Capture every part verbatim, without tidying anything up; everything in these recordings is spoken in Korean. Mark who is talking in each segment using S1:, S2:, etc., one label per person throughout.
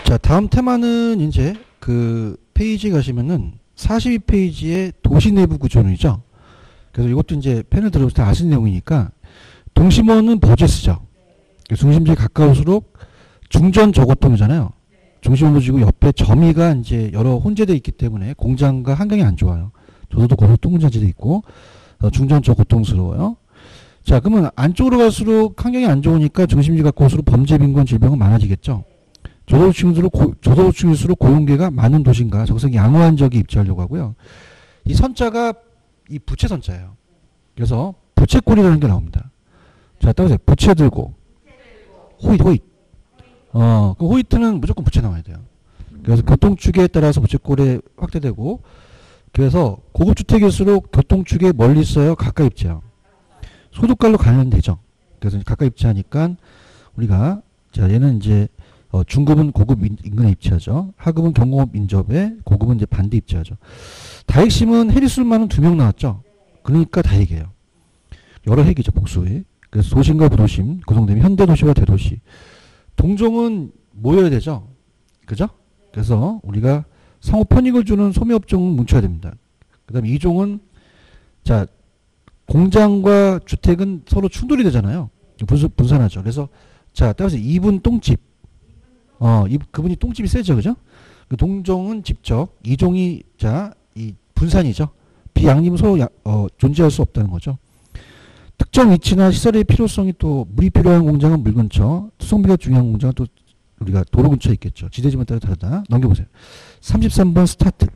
S1: 자, 다음 테마는 이제 그 페이지 가시면은 사십이 페이지의 도시 내부 구조론이죠. 그래서 이것도 이제 펜을 들어볼 때 아시는 내용이니까 동심원은 버즈에 쓰죠. 중심지에 가까울수록 중전 저고통이잖아요. 중심원 보시고 옆에 점이가 이제 여러 혼재되어 있기 때문에 공장과 환경이 안 좋아요. 저도 고속 통근장지도 있고 어, 중전 저고통스러워요. 자, 그러면 안쪽으로 갈수록 환경이 안 좋으니까 중심지 가까울수록 범죄, 빈곤, 질병은 많아지겠죠. 저소득층일수록 고, 저소득층일수록 고용계가 많은 도시인가 적성이 양호한 지역에 입지하려고 하고요. 이 선자가 이 부채 선자예요. 그래서 부채꼴이라는 게 나옵니다. 자, 따라서 부채 들고 호잇 호잇. 어, 그 호이트는 무조건 부채 나와야 돼요. 그래서 교통축에 따라서 부채꼴에 확대되고, 그래서 고급주택일수록 교통축에 멀리 있어요, 가까이 입지해요. 소득관로 관련되죠. 그래서 가까이 입지하니까 우리가 자 얘는 이제 어, 중급은 고급 인근에 입지하죠. 하급은 경공업 인접에, 고급은 이제 반대 입지하죠. 다핵심은 해리술만은 두 명 나왔죠. 그러니까 다핵이에요. 여러 핵이죠, 복수에. 그래서 도심과 부도심 구성되면 현대도시와 대도시. 동종은 모여야 되죠. 그죠? 그래서 우리가 상호 편익을 주는 소매업종은 뭉쳐야 됩니다. 그 다음에 이종은, 자, 공장과 주택은 서로 충돌이 되잖아요. 분수, 분산하죠. 그래서, 자, 따라서 이분 똥집. 어, 이, 그분이 똥집이 세죠. 그죠? 그 동종은 집적, 이종이, 자, 이 분산이죠. 비양림은 서로 야, 어, 존재할 수 없다는 거죠. 특정 위치나 시설의 필요성이 또 물이 필요한 공장은 물 근처, 투성비가 중요한 공장은 또 우리가 도로 근처에 있겠죠. 지대지마다 따라 다르다. 넘겨보세요. 삼십삼 번 스타트.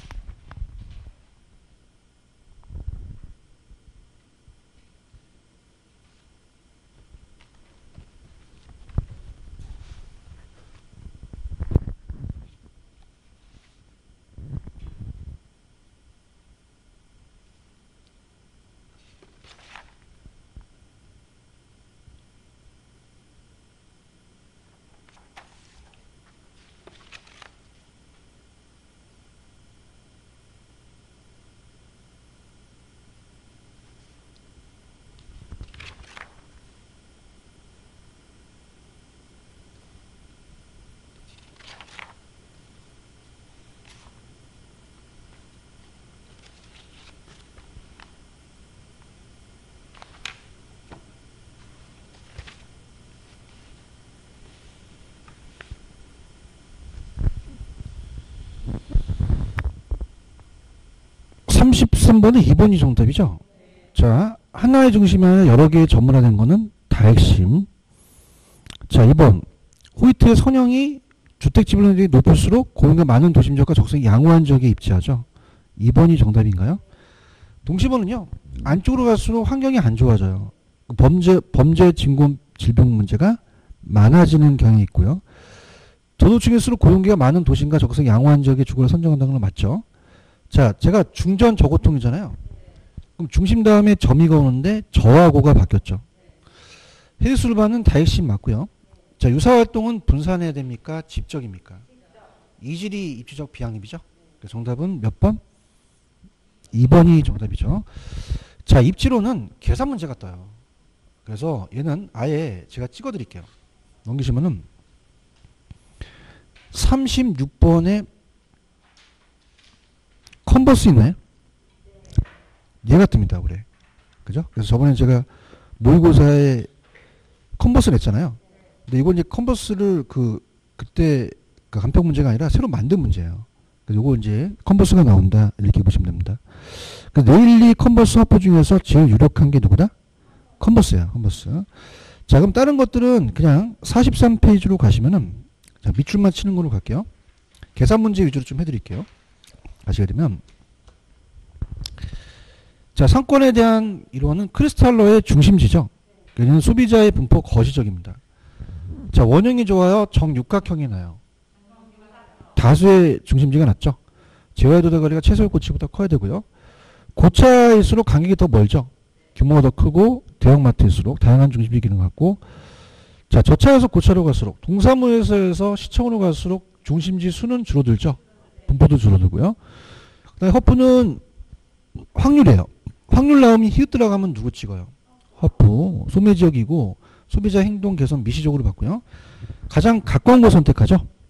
S1: 삼십삼 번은 이 번이 정답이죠. 자, 하나의 중심이 아니라 여러 개의 전문화된 거는 다핵심. 자, 이 번. 호이트의 선형이 주택지분율이 높을수록 고용가 많은 도심지역과 적성이 양호한 지역에 입지하죠. 이 번이 정답인가요? 동심원은요, 안쪽으로 갈수록 환경이 안 좋아져요. 범죄, 범죄, 진공, 질병 문제가 많아지는 경향이 있고요. 저소득층일수록 고용계가 많은 도심과 적성이 양호한 지역에 주거를 선정한다는 건 맞죠. 자, 제가 중전 저고통이잖아요. 그럼 중심 다음에 점이가 오는데 저하고가 바뀌었죠. 해리술반은 다핵심 맞고요. 자, 유사활동은 분산해야 됩니까? 집적입니까? 이질이 입지적 비양입이죠. 정답은 몇 번? 이 번이 정답이죠. 자, 입지로는 계산 문제가 떠요. 그래서 얘는 아예 제가 찍어 드릴게요. 넘기시면은 삼십육 번에 컨버스 있나요? 얘가 뜹니다. 그래. 그죠? 그래서 저번에 제가 모의고사에 컨버스를 냈잖아요. 근데 이건 이제 컨버스를 그, 그때 그 간평 문제가 아니라 새로 만든 문제예요. 그래서 요거 이제 컨버스가 나온다. 이렇게 보시면 됩니다. 그 네일리 컨버스 화포 중에서 제일 유력한 게 누구다? 컨버스야. 컨버스. 자, 그럼 다른 것들은 그냥 사십삼 페이지로 가시면은, 자, 밑줄만 치는 걸로 갈게요. 계산 문제 위주로 좀 해드릴게요. 가시게 되면, 자, 상권에 대한 이론은 크리스탈러의 중심지죠. 얘는 소비자의 분포 거시적입니다. 자, 원형이 좋아요? 정육각형이 나요? 다수의 중심지가 낫죠. 재화의 도달거리가 최소의 고치보다 커야 되고요. 고차일수록 간격이 더 멀죠. 규모가 더 크고 대형마트일수록 다양한 중심지 기능을 갖고, 자, 저차에서 고차로 갈수록, 동사무에서 시청으로 갈수록 중심지 수는 줄어들죠. 분포도 줄어들고요. 그다음에 허프는 확률이에요. 확률 나오면 히읗 들어가면 누구 찍어요? 허프. 소매지역이고 소비자 행동 개선 미시적으로 봤고요. 가장 가까운 거 선택하죠.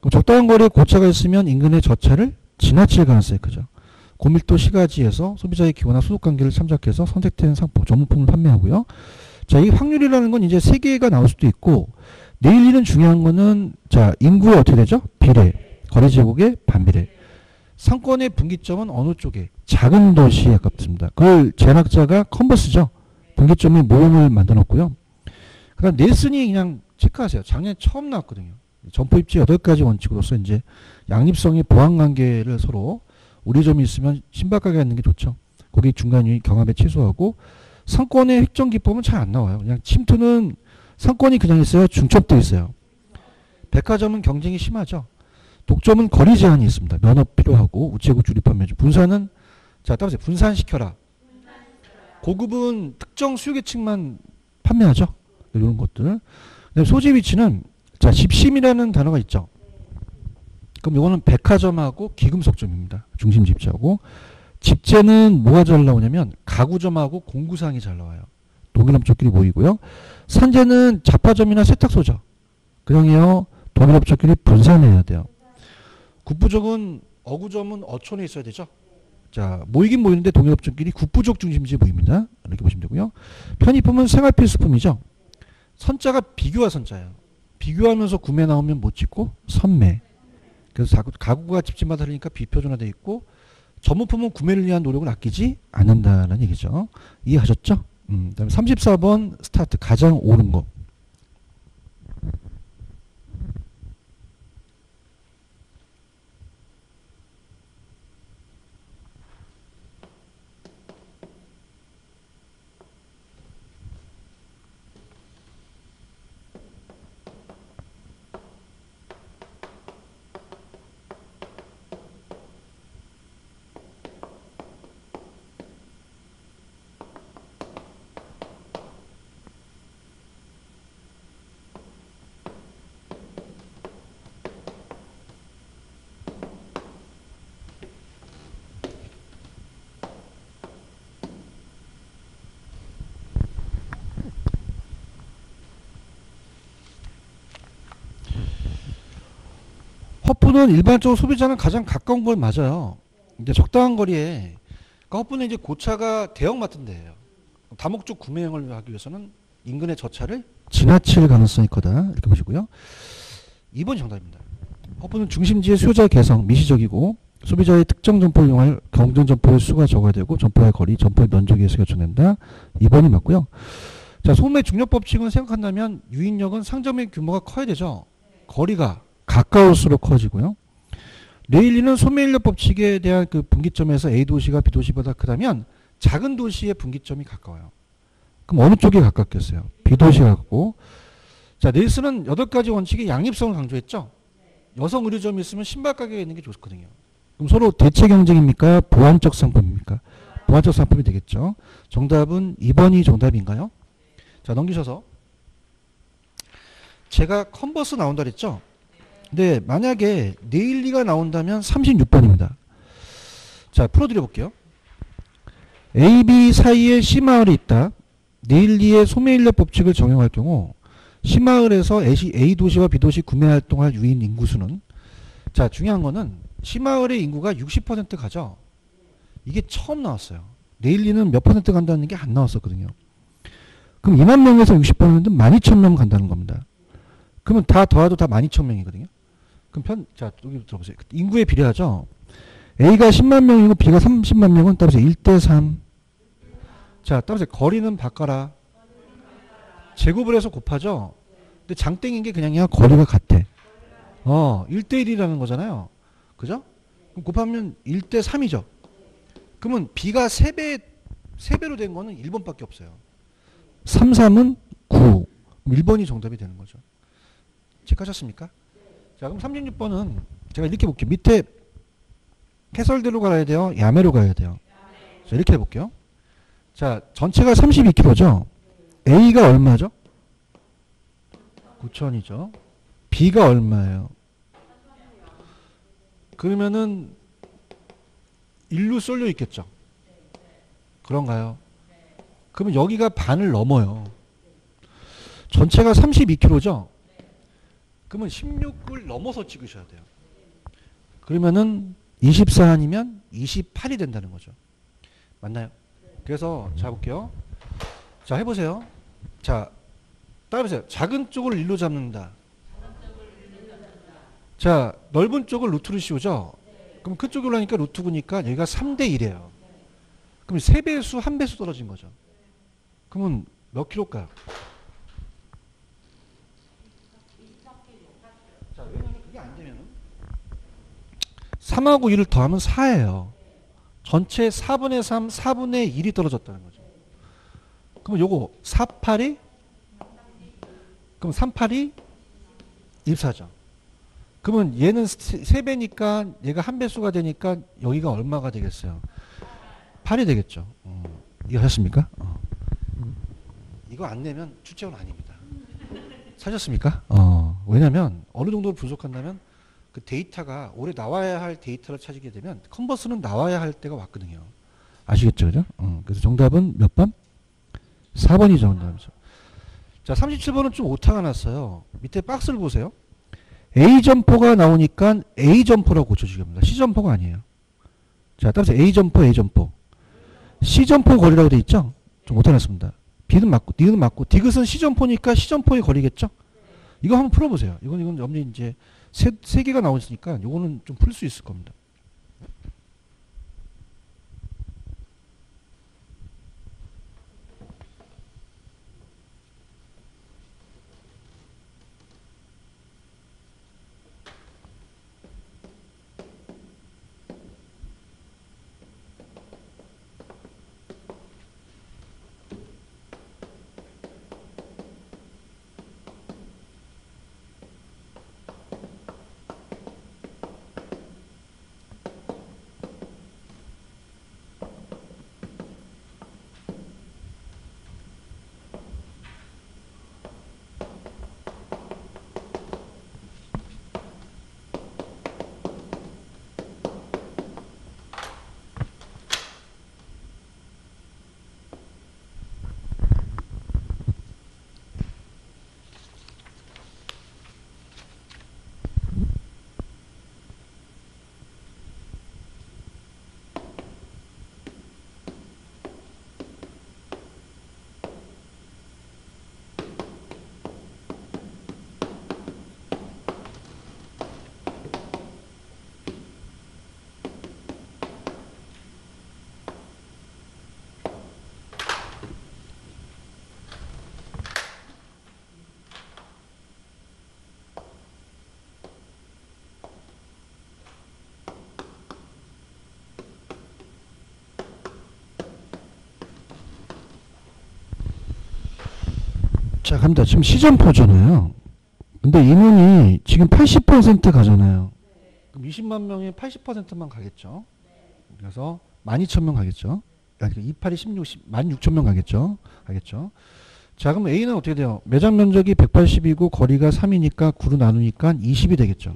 S1: 그럼 적당한 거리에 고차가 있으면 인근의 저차를 지나칠 가능성이 크죠. 고밀도 시가지에서 소비자의 기호나 소득관계를 참작해서 선택된 상품, 전문품을 판매하고요. 자, 이 확률이라는 건 이제 세 개가 나올 수도 있고, 내일 일은 중요한 거는, 자, 인구의 어떻게 되죠? 비례. 거래 제국의 반비례. 상권의 분기점은 어느 쪽에? 작은 도시에 가깝습니다. 그걸 제락자가 컨버스죠. 분기점의 모형을 만들어 놓고요. 그 다음 넬슨이 그냥 체크하세요. 작년에 처음 나왔거든요. 점포 입지 여덟 가지 원칙으로서 이제 양립성의 보완 관계를 서로 우리점이 있으면 신박하게 하는 게 좋죠. 거기 중간유의 경합에 취소하고, 상권의 획정 기법은 잘 안 나와요. 그냥 침투는 상권이 그냥 있어요. 중첩도 있어요. 백화점은 경쟁이 심하죠. 독점은 거리 제한이 있습니다. 면허 필요하고 우체국 주립한 매주. 분산은 자 따라서 분산시켜라. 고급은 특정 수요계층만 판매하죠. 이런 것들. 그다음에 소재 위치는 자 집심이라는 단어가 있죠. 그럼 이거는 백화점하고 기금속점입니다. 중심 집재하고. 집재는 뭐가 잘 나오냐면 가구점하고 공구상이 잘 나와요. 동일업체끼리 모이고요. 산재는 잡화점이나 세탁소죠. 그냥요 동일업체끼리 분산해야 돼요. 국부족은 어구점은 어촌에 있어야 되죠. 자 모이긴 모이는데 동일업체끼리 국부족 중심지에 모입니다. 이렇게 보시면 되고요. 편의품은 생활필수품이죠. 선자가 비교화 선자예요. 비교하면서 구매 나오면 못 찍고 선매. 그래서 가구가 집집마다 다르니까 비표준화되어 있고 전문품은 구매를 위한 노력을 아끼지 않는다는 얘기죠. 이해하셨죠? 음, 그다음에 삼십사 번 스타트 가장 옳은 거. 허프는 일반적으로 소비자는 가장 가까운 걸 맞아요. 근데 적당한 거리에, 그러니까 허프는 이제 고차가 대형마트인 데예요. 다목적 구매형을 하기 위해서는 인근의 저차를 지나칠 가능성이 크다. 이렇게 보시고요. 이 번이 정답입니다. 허프는 중심지의 수요자 개성, 미시적이고 소비자의 특정 점포를 이용할 경쟁 점포의 수가 적어야 되고 점포의 거리, 점포의 면적에 의해서 결정된다. 이 번이 맞고요. 자, 소매 중력 법칙은 생각한다면 유인력은 상점의 규모가 커야 되죠. 거리가 가까울수록 커지고요. 레일리는 소매인력 법칙에 대한 그 분기점에서 A 도시가 B 도시보다 크다면 작은 도시의 분기점이 가까워요. 그럼 어느 쪽이 가깝겠어요? B 도시가 가깝고. 자, 넬슨은 여덟 가지 원칙의 양립성을 강조했죠. 여성 의류점이 있으면 신발 가게가 있는 게 좋거든요. 그럼 서로 대체 경쟁입니까? 보완적 상품입니까? 보완적 상품이 되겠죠. 정답은 이 번이 정답인가요? 자, 넘기셔서 제가 컨버스 나온다 그랬죠. 근데 만약에 네일리가 나온다면 삼십육 번입니다. 자, 풀어드려 볼게요. A, B 사이에 C마을이 있다. 네일리의 소매인력 법칙을 적용할 경우 C마을에서 A 도시와 B 도시 구매 활동할 유인 인구수는, 자, 중요한 거는 C마을의 인구가 육십 퍼센트 가죠. 이게 처음 나왔어요. 네일리는 몇 퍼센트 간다는 게 안 나왔었거든요. 그럼 이만 명에서 육십 퍼센트는 만 이천 명 간다는 겁니다. 그러면 다 더해도 다 만 이천 명이거든요. 그럼 편, 자, 여기 들어보세요. 인구에 비례하죠. A가 십만 명이고 B가 삼십만 명은 따라서 일 대 삼. 자, 따라서 거리는 바꿔라. 제곱을 해서 곱하죠. 근데 장땡인 게 그냥이야. 거리가 같아. 어, 일 대 일이라는 거잖아요. 그죠? 그럼 곱하면 일 대 삼이죠. 그러면 B가 세 배, 세 배로 된 거는 일 번밖에 없어요. 삼, 삼은 구. 일 번이 정답이 되는 거죠. 체크하셨습니까? 자, 그럼 삼십육 번은 제가 이렇게 볼게요. 밑에 해설대로 가야 돼요? 야매로 가야 돼요? 자, 이렇게 해볼게요. 자, 전체가 삼십이 킬로미터죠? A가 얼마죠? 구천이죠. B가 얼마예요? 그러면은 일로 쏠려 있겠죠? 그런가요? 그러면 여기가 반을 넘어요. 전체가 삼십이 킬로미터죠? 그러면 십육을 넘어서 찍으셔야 돼요. 그러면은 이십사 아니면 이십팔이 된다는 거죠. 맞나요? 그래서 자 볼게요. 자 해보세요. 자 따라해보세요. 작은 쪽을 일로 잡는다. 자 넓은 쪽을 루트로 씌우죠. 그럼 그쪽으로 하니까 루트 구니까 여기가 삼 대 일이에요. 그럼 세 배수 한 배수 떨어진 거죠. 그러면 몇 킬로일까요? 자 왜냐면 그게 안 되면은 삼하고 일을 더하면 사예요. 전체 사분의 삼, 사분의 일이 떨어졌다는 거죠. 그럼 요거 사, 팔이 그럼 삼, 팔이 이십사죠. 그러면 얘는 세 배니까 얘가 한 배수가 되니까 여기가 얼마가 되겠어요? 팔이 되겠죠. 어. 이해하셨습니까? 어. 이거 안 내면 출제원 아닙니다. 사셨습니까? 어. 왜냐면 어느 정도 분석한다면 그 데이터가 올해 나와야 할 데이터를 찾게 되면 컨버스는 나와야 할 때가 왔거든요. 아시겠죠? 그죠? 어. 그래서 정답은 몇 번? 사 번이죠. 정답이죠. 자, 삼십칠 번은 좀 오타가 났어요. 밑에 박스를 보세요. A 점포가 나오니까 A 점포라고 고쳐주기 합니다. C 점포가 아니에요. 자, 따라서 A 점포, A 점포. C 점포 거리라고 돼 있죠? 좀 오타 났습니다. B는 맞고, D는 맞고, 디귿은 C 점포니까 C 점포의 거리겠죠? 이거 한번 풀어보세요. 이건, 이건 엄연히 이제 세, 세 개가 나오니까 이거는 좀 풀 수 있을 겁니다. 자, 갑니다. 지금 C 점포잖아요. 근데 인원이 지금 팔십 퍼센트 가잖아요. 그럼 이십만 명에 팔십 퍼센트만 가겠죠. 그래서 만 이천 명 가겠죠. 그러니까 이십팔이 십육, 만 육천 명 가겠죠. 가겠죠. 자, 그럼 A는 어떻게 돼요? 매장 면적이 백팔십이고 거리가 삼이니까 구로 나누니까 이십이 되겠죠.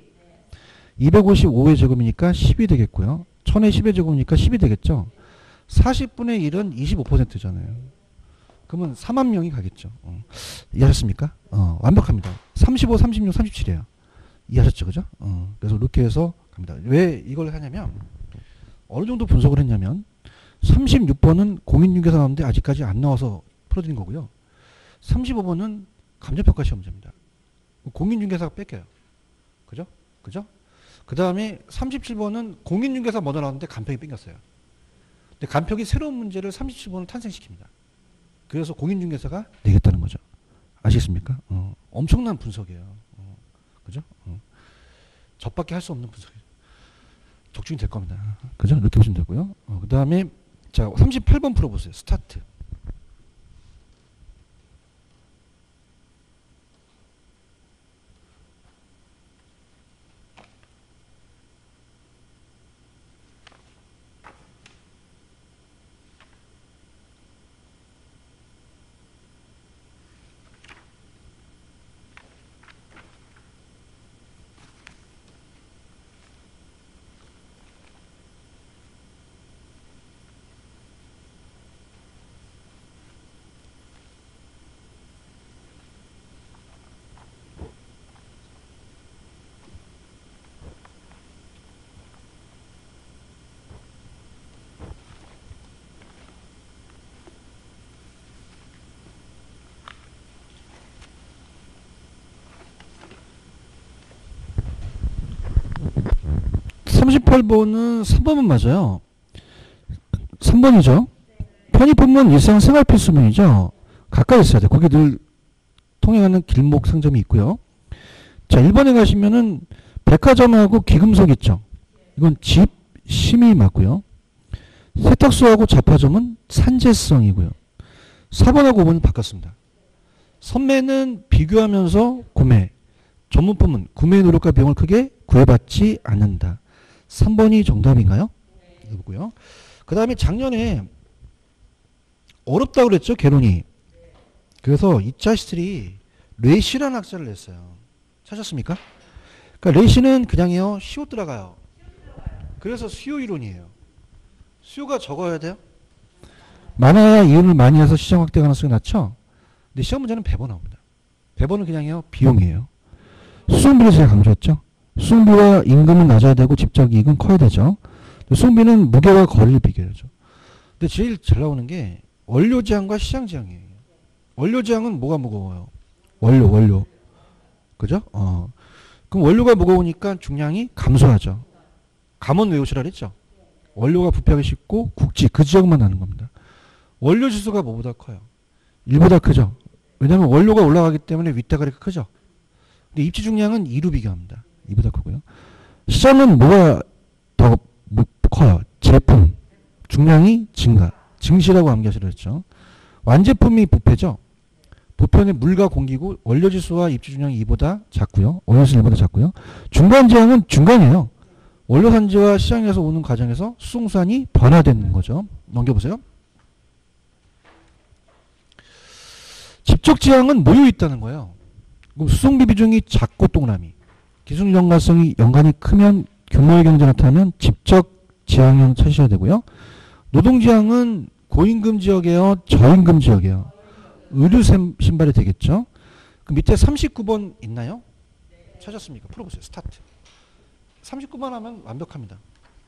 S1: 이백오십오의 제곱이니까 십이 되겠고요. 천의 십의 제곱이니까 십이 되겠죠. 사십분의 일은 이십오 퍼센트잖아요. 그러면 사만 명이 가겠죠. 어. 이해하셨습니까? 어, 완벽합니다. 삼십오, 삼십육, 삼십칠이에요. 이해하셨죠? 그죠? 어, 그래서 이렇게 해서 갑니다. 왜 이걸 하냐면, 어느 정도 분석을 했냐면, 삼십육 번은 공인중개사 나오는데 아직까지 안 나와서 풀어드린 거고요. 삼십오 번은 감정평가 시험 문제입니다. 공인중개사가 뺏겨요. 그죠? 그죠? 그 다음에 삼십칠 번은 공인중개사 먼저 나왔는데 간평이 뺏겼어요. 근데 간평이 새로운 문제를 삼십칠 번을 탄생시킵니다. 그래서 공인중개사가 내겠다는 거죠. 아시겠습니까? 어, 엄청난 분석이에요. 어, 그죠? 어. 저밖에 할 수 없는 분석이에요. 적중이 될 겁니다. 그죠? 이렇게 보시면 되고요. 어, 그 다음에 자 삼십팔 번 풀어보세요. 스타트. 삼십팔 번은 삼 번은 맞아요. 삼 번이죠. 편의품은 일상생활 필수품이죠. 가까이 있어야 돼. 거기 늘 통행하는 길목 상점이 있고요. 자, 일 번에 가시면은 백화점하고 기금속 있죠. 이건 집, 심이 맞고요. 세탁소하고 잡화점은 산재성이고요. 사 번하고 오 번은 바꿨습니다. 선매는 비교하면서 구매, 전문품은 구매 노력과 비용을 크게 구애받지 않는다. 삼 번이 정답인가요? 이거고요. 그 다음에 작년에 어렵다고 그랬죠, 개론이. 그래서 이 자식들이 레시라는 학자를 냈어요. 찾았습니까? 그러니까 레시는 그냥요, 시오 들어가요. 그래서 수요 이론이에요. 수요가 적어야 돼요? 많아야 이윤을 많이 해서 시장 확대 가능성이 낮죠? 근데 시험 문제는 배분 나옵니다. 배분은 그냥요, 비용이에요. 수송비를 제가 강조했죠? 수송비와 임금은 낮아야 되고 직접 이익은 커야 되죠. 수송비는 무게와 거리를 비교하죠. 근데 제일 잘 나오는 게 원료 지향과 시장 지향이에요. 원료 지향은 뭐가 무거워요? 원료, 원료. 그죠? 어. 그럼 원료가 무거우니까 중량이 감소하죠. 감원 외우시라 그랬죠? 원료가 부피하기 쉽고 국지, 그 지역만 나는 겁니다. 원료 지수가 뭐보다 커요? 일보다 크죠? 왜냐하면 원료가 올라가기 때문에 윗대가리가 크죠? 근데 입지 중량은 이로 비교합니다. 이보다 크고요. 시장은 뭐가 더 커요? 제품, 중량이 증가, 증시라고 암기하시라 했죠. 완제품이 부패죠? 부패는 물과 공기고 원료지수와 입지중량이 이보다 작고요. 원료지수는 이보다 작고요. 중간지향은 중간이에요. 원료산지와 시장에서 오는 과정에서 수송수단이 변화되는 거죠. 넘겨보세요. 직접지향은 모여 있다는 거예요. 그럼 수송비 비중이 작고 동그라미. 기술 연관성이 연관이 크면 규모의 경제 나타나면 직접 지향형 찾으셔야 되고요. 노동지향은 고임금 지역이에요? 저임금 지역이에요? 의류 신발이 되겠죠. 그 밑에 삼십구 번 있나요? 찾았습니까? 풀어보세요. 스타트. 삼십구 번 하면 완벽합니다.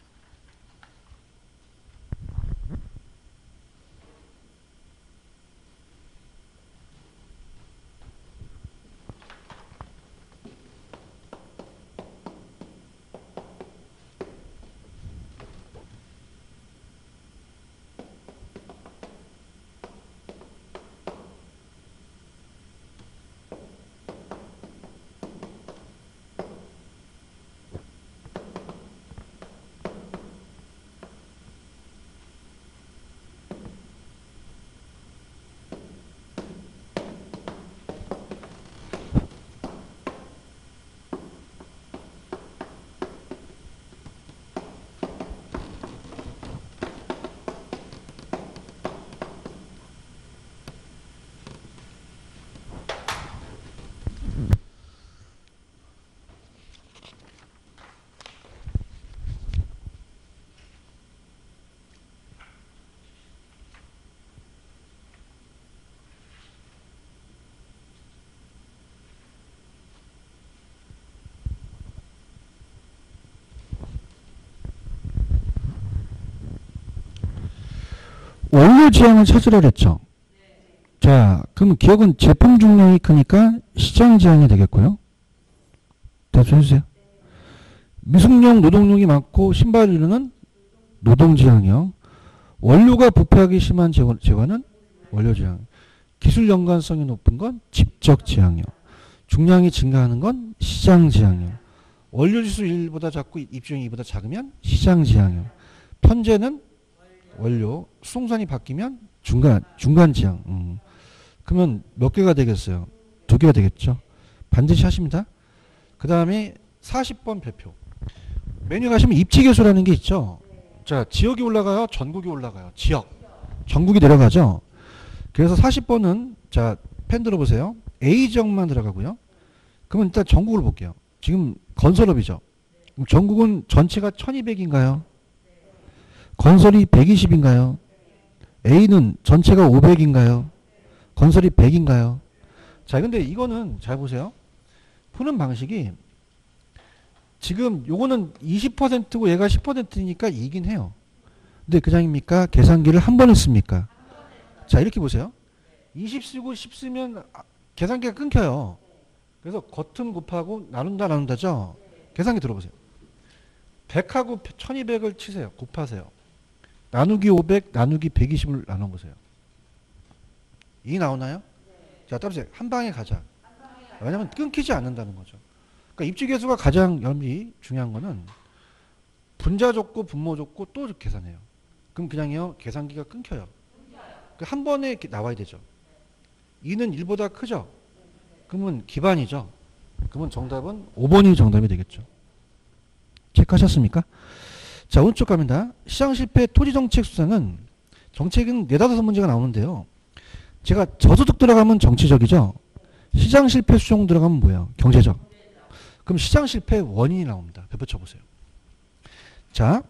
S1: 원료 지향을 찾으라 그랬죠. 자, 그럼 기억은 제품 중량이 크니까 시장 지향이 되겠고요. 대답 해주세요. 미숙용 노동력이 많고 신발 이루는 노동 지향이요. 원료가 부패하기 심한 재화는 원료 지향. 기술 연관성이 높은 건 집적 지향이요. 중량이 증가하는 건 시장 지향이요. 원료 지수 일보다 작고 입주형이 이보다 작으면 시장 지향이요. 편제는 원료, 수송산이 바뀌면 중간, 중간 지향. 음. 그러면 몇 개가 되겠어요? 두 개가 되겠죠. 반드시 하십니다. 그 다음에 사십 번 별표. 메뉴 가시면 입지계수라는 게 있죠. 자, 지역이 올라가요? 전국이 올라가요? 지역. 전국이 내려가죠. 그래서 사십 번은, 자, 펜 들어보세요. A지역만 들어가고요. 그러면 일단 전국을 볼게요. 지금 건설업이죠. 그럼 전국은 전체가 천이백인가요? 건설이 백이십인가요? A는 전체가 오백인가요? 건설이 백인가요? 자, 근데 이거는 잘 보세요. 푸는 방식이 지금 요거는 이십 퍼센트고 얘가 십 퍼센트니까 이긴 해요. 근데 그냥입니까? 계산기를 한 번 했습니까? 자, 이렇게 보세요. 이십 쓰고 십 쓰면 계산기가 끊겨요. 그래서 겉은 곱하고 나눈다 나눈다죠? 계산기 들어보세요. 백하고 천이백을 치세요. 곱하세요. 나누기 오백, 나누기 백이십을 나눠보세요. 이 나오나요? 자, 따라서 한 방에 가자. 왜냐면 끊기지 않는다는 거죠. 그러니까 입지계수가 가장 여러분이 중요한 거는 분자 줬고 분모 줬고 또 계산해요. 그럼 그냥요 계산기가 끊겨요. 한 번에 나와야 되죠. 이는 일보다 크죠? 그러면 기반이죠. 그러면 정답은 오 번이 정답이 되겠죠. 체크하셨습니까? 자, 오른쪽 갑니다. 시장 실패 토지정책 수사는 정책은 네다섯 문제가 나오는데요. 제가 저소득 들어가면 정치적이죠. 시장 실패 수정 들어가면 뭐예요? 경제적. 그럼 시장 실패 원인이 나옵니다. 덧붙여보세요. 자,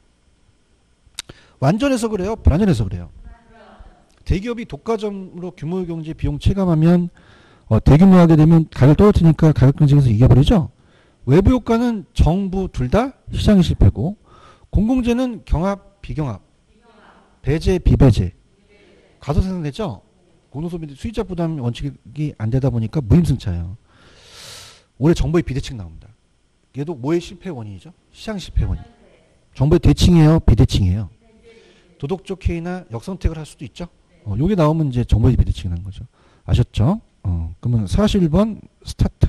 S1: 완전해서 그래요? 불완전해서 그래요? 대기업이 독과점으로 규모 경제 비용 체감하면 어, 대규모하게 되면 가격 떨어뜨리니까 가격 경쟁에서 이겨버리죠. 외부 효과는 정부 둘 다 시장이 실패고 공공재는 경합 비경합 배제 비배제 가소 생산되죠. 공동소비 수익자 부담 원칙이 안 되다 보니까 무임승차예요. 올해 정부의 비대칭 나옵니다. 얘도 뭐의 실패 원인이죠? 시장 실패 원인. 정부의 대칭이에요? 비대칭이에요? 도덕적 해이나 역선택을 할 수도 있죠. 어, 요게 나오면 이제 정부의 비대칭이 나는 거죠. 아셨죠? 어, 그러면 사십일 번 스타트.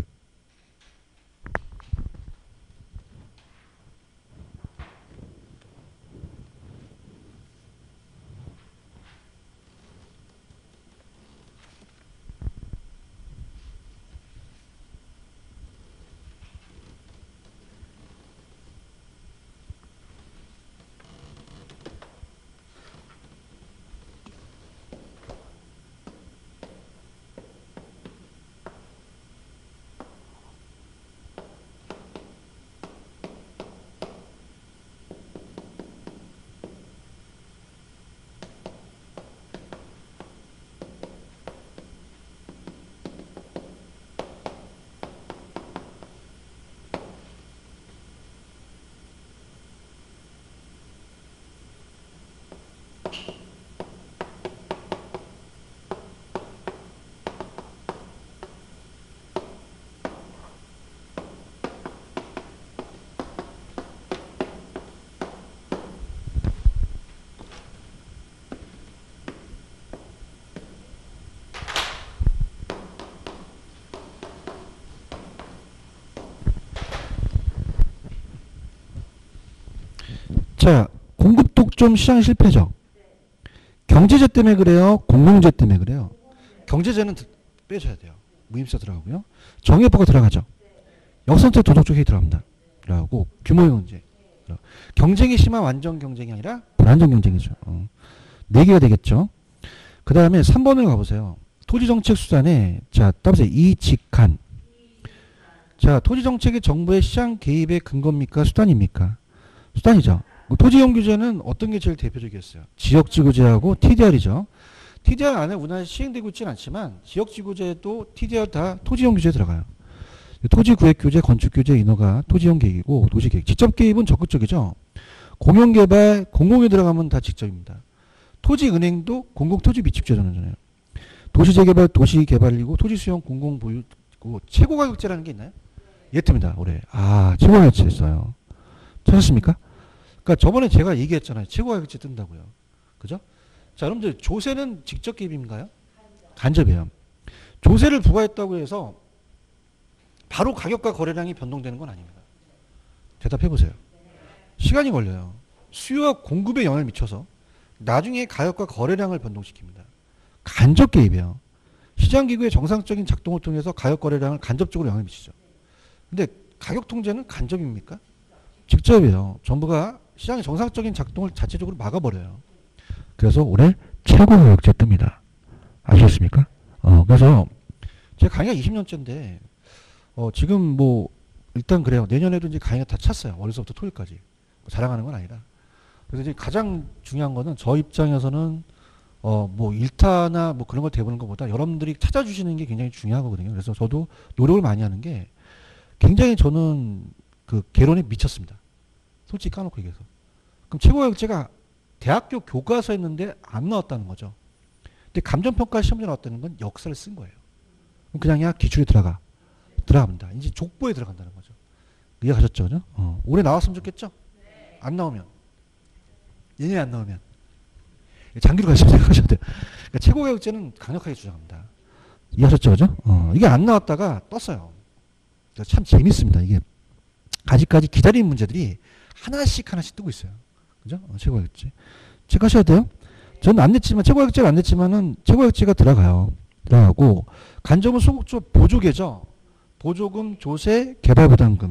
S1: 자, 공급 독점 시장 실패죠. 경제제 때문에 그래요? 공공재 때문에 그래요? 경제제는 빼줘야 돼요. 무임사 들어가고요. 정의법가 들어가죠. 역선택 도덕적 해이 들어갑니다. 들어가고 규모 경제. 경쟁이 심한 완전 경쟁이 아니라 불완전 경쟁이죠. 어. 네 개가 되겠죠. 그 다음에 삼 번을 가보세요. 토지정책 수단에 자 따보세요. 이직한. 자, 토지정책이 정부의 시장 개입의 근거입니까? 수단입니까? 수단이죠. 토지이용 규제는 어떤 게 제일 대표적이었어요? 지역지구제하고 티디알이죠. 티디알 안에 우리나라에 시행되고 있지는 않지만 지역지구제도 티디알 다 토지이용 규제에 들어가요. 토지구획규제, 건축규제, 인허가, 토지이용 계획이고 도시계획. 직접 개입은 적극적이죠. 공용개발, 공공에 들어가면 다 직접입니다. 토지은행도 공공토지비축제잖아요. 도시재개발, 도시개발이고 토지수용, 공공보유, 최고가격제라는 게 있나요? 예트입니다. 올해. 아, 최고가격제 있어요. 찾았습니까? 그러니까 저번에 제가 얘기했잖아요. 최고가격제 뜬다고요. 그죠? 자, 여러분들 조세는 직접 개입인가요? 간접이에요. 조세를 부과했다고 해서 바로 가격과 거래량이 변동되는 건 아닙니다. 대답해 보세요. 시간이 걸려요. 수요와 공급에 영향을 미쳐서 나중에 가격과 거래량을 변동시킵니다. 간접 개입이에요. 시장기구의 정상적인 작동을 통해서 가격 거래량을 간접적으로 영향을 미치죠. 근데 가격 통제는 간접입니까? 직접이에요. 정부가 시장의 정상적인 작동을 자체적으로 막아버려요. 그래서 올해 최고가격제 뜹니다. 아시겠습니까? 어, 그래서 제 강의가 이십 년째인데 어, 지금 뭐 일단 그래요. 내년에도 이제 강의가 다 찼어요. 월요일부터 토요일까지. 자랑하는 건 아니라. 그래서 이제 가장 중요한 거는 저 입장에서는 어, 뭐 일타나 뭐 그런 걸 대보는 것보다 여러분들이 찾아주시는 게 굉장히 중요하거든요. 그래서 저도 노력을 많이 하는 게 굉장히 저는 그 개론에 미쳤습니다. 솔직히 까놓고 얘기해서. 그럼 최고가격제가 대학교 교과서였는데 안 나왔다는 거죠. 근데 감정평가 시험에 나왔다는 건 역사를 쓴 거예요. 그럼 그냥 야 기출에 들어가. 들어갑니다. 이제 족보에 들어간다는 거죠. 이해가셨죠? 그죠? 어, 올해 나왔으면 좋겠죠? 안 나오면. 얘네 안 나오면. 장기로 가시면 생각하셔야 돼요. 그러니까 최고가격제는 강력하게 주장합니다. 이해하셨죠? 그죠? 어, 이게 안 나왔다가 떴어요. 참 재밌습니다. 이게 아직까지 기다리는 문제들이 하나씩 하나씩 뜨고 있어요. 그죠? 어, 최고가격제. 체크하셔야 돼요. 저는 안 냈지만, 최고가격제가 안 냈지만은 최고가격제가 들어가요. 들어가고, 간접은 소극조 보조계죠. 보조금, 조세, 개발부담금.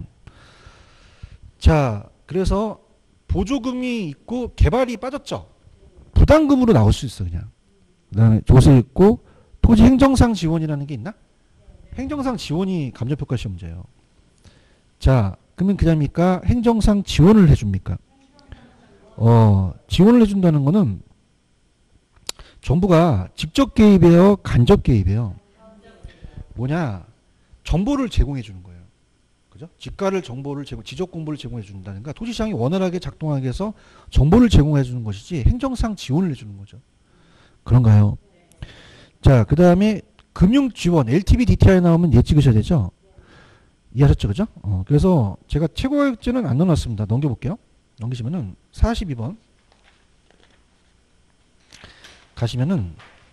S1: 자, 그래서 보조금이 있고 개발이 빠졌죠. 부담금으로 나올 수 있어, 그냥. 그 다음에 조세 있고, 토지 행정상 지원이라는 게 있나? 행정상 지원이 감정평가 시험 문제예요. 자, 그러면 그냥입니까? 행정상 지원을 해줍니까? 어, 지원을 해준다는 거는 정부가 직접 개입해요? 간접 개입해요? 뭐냐? 정보를 제공해 주는 거예요. 그죠? 지가를 정보를 제공, 지적 공보를 제공해 준다든가 토지시장이 원활하게 작동하게 해서 정보를 제공해 주는 것이지 행정상 지원을 해주는 거죠. 그런가요? 자, 그 다음에 금융 지원, 엘티브이, 디티아이 나오면 얘 찍으셔야 되죠? 이해하셨죠? 그죠? 어, 그래서 제가 최고가격제는 안 넣어놨습니다. 넘겨볼게요. 넘기시면은 사십이 번 가시면은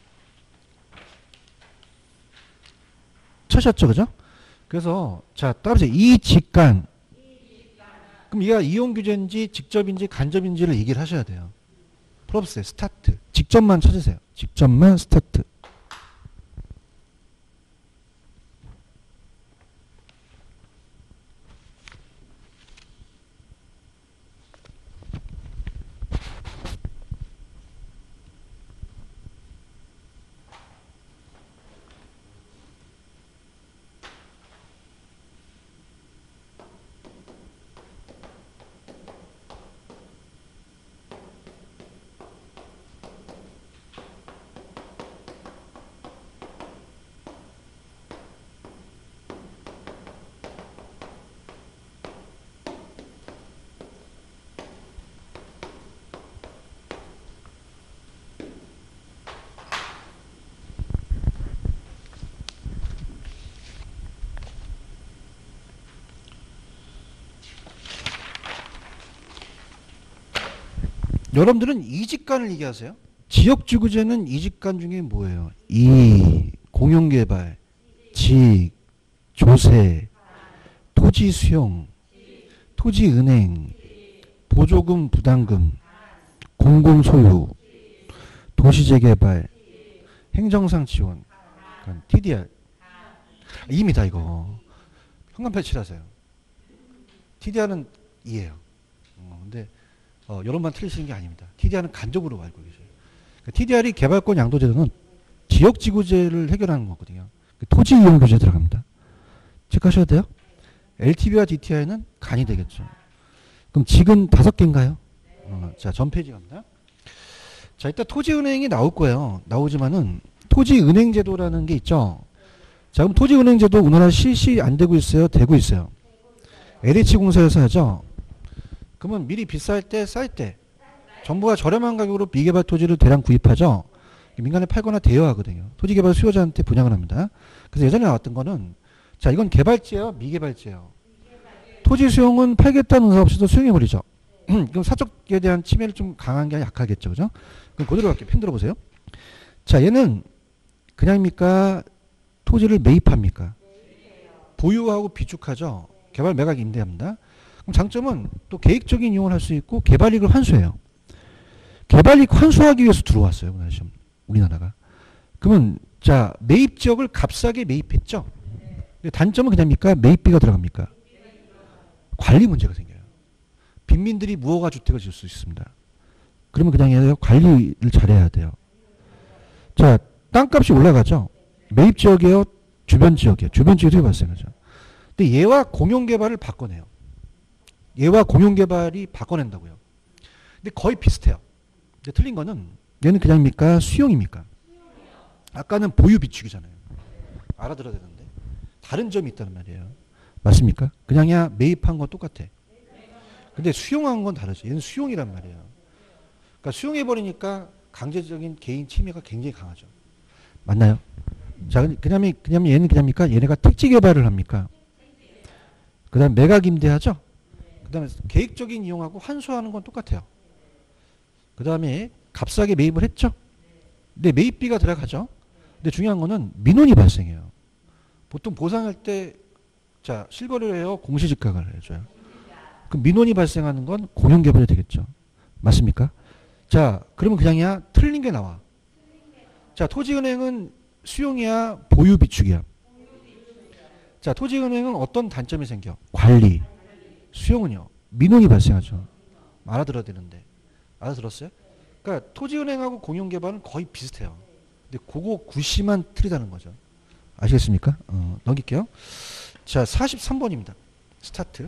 S1: 쳐셨죠? 그죠? 그래서 자, 따라서 이 직간. 그럼 얘가 이용 규제인지 직접인지 간접인지를 얘기를 하셔야 돼요. 풀어보세요. 스타트. 직접만 찾으세요. 직접만 스타트. 여러분들은 이직간을 얘기하세요. 지역지구제는 이직간 중에 뭐예요? 이, 공용개발, 직, 조세, 토지수용, 토지은행, 보조금, 부담금, 공공소유, 도시재개발, 행정상 지원, 그러니까 티디알. 이입니다, 이거. 현관표 칠하세요. 티디알은 이예요. 어, 근데 어, 여러분만 틀리시는 게 아닙니다. 티디알은 간접으로 알고 계세요. 그러니까 티디알이 개발권 양도제도는 지역지구제를 해결하는 거거든요. 토지 이용 규제 들어갑니다. 체크하셔야 돼요. 엘티브이와 디티아이는 간이 되겠죠. 그럼 지금 다섯 개인가요? 어, 자, 전 페이지 갑니다. 자, 이따 토지은행이 나올 거예요. 나오지만은 토지은행제도라는 게 있죠. 자, 그럼 토지은행제도 우리나라 실시 안 되고 있어요? 되고 있어요? 엘에이치공사에서 하죠. 그러면 미리 비쌀 때, 쌀 때 정부가 저렴한 가격으로 미개발 토지를 대량 구입하죠. 민간에 팔거나 대여하거든요. 토지개발 수요자한테 분양을 합니다. 그래서 예전에 나왔던 거는 자, 이건 개발지예요? 미개발지예요? 토지 수용은 팔겠다는 의사 없이도 수용해버리죠. 그럼 사적에 대한 침해를 좀 강한 게 약하겠죠. 그죠? 그럼 그대로 갈게요. 펜 들어보세요. 자, 얘는 그냥입니까? 토지를 매입합니까? 보유하고 비축하죠. 개발 매각 임대합니다. 그럼 장점은 또 계획적인 이용을 할 수 있고 개발이익을 환수해요. 개발이익 환수하기 위해서 들어왔어요. 우리나라가. 그러면 자, 매입 지역을 값싸게 매입했죠. 근데 단점은 그냥입니까? 매입비가 들어갑니까? 관리 문제가 생겨요. 빈민들이 무허가 주택을 지을 수 있습니다. 그러면 그냥 얘가 관리를 잘해야 돼요. 자, 땅값이 올라가죠. 매입 지역이에요? 주변 지역이에요? 주변 지역이 되게 발생하죠. 근데 얘와 공용개발을 바꿔내요. 얘와 공용개발이 바꿔낸다고요. 근데 거의 비슷해요. 근데 틀린 거는 얘는 그냥입니까? 수용입니까? 아까는 보유 비축이잖아요. 알아들어야 되는데. 다른 점이 있다는 말이에요. 맞습니까? 그냥이야 매입한 건 똑같아. 근데 수용한 건 다르죠. 얘는 수용이란 말이에요. 그러니까 수용해버리니까 강제적인 개인 침해가 굉장히 강하죠. 맞나요? 자, 그냥, 그냥 얘는 그냥입니까? 얘네가 택지 개발을 합니까? 그 다음 매각 임대하죠? 다음에 계획적인 이용하고 환수하는 건 똑같아요. 그 다음에 값싸게 매입을 했죠. 근데 매입비가 들어가죠. 근데 중요한 거는 민원이 발생해요. 보통 보상할 때 자 실거래를 해요, 공시지가를 해줘요. 그럼 민원이 발생하는 건 공용개발이 되겠죠. 맞습니까? 자 그러면 그냥이야 틀린 게 나와. 자 토지은행은 수용이야 보유 비축이야. 자 토지은행은 어떤 단점이 생겨? 관리. 수용은요 민원이 발생하죠. 알아들어야 되는데. 알아들었어요? 그러니까 토지은행하고 공용개발은 거의 비슷해요. 근데 그거 굿이만 틀리다는 거죠. 아시겠습니까? 어, 넘길게요. 자 사십삼 번입니다. 스타트.